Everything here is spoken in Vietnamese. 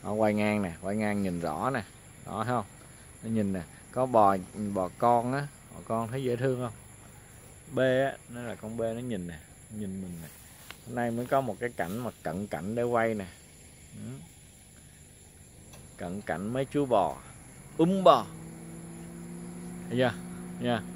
Nó quay ngang nè, quay ngang nhìn rõ nè, đó thấy không? Nó nhìn nè, có bò con á, bò con thấy dễ thương không? B á, nó là con B, nó nhìn nè, nhìn mình nè. Hôm nay mới có một cái cảnh mà cận cảnh để quay nè. Cận cảnh mấy chú bò, bò, thấy chưa nha.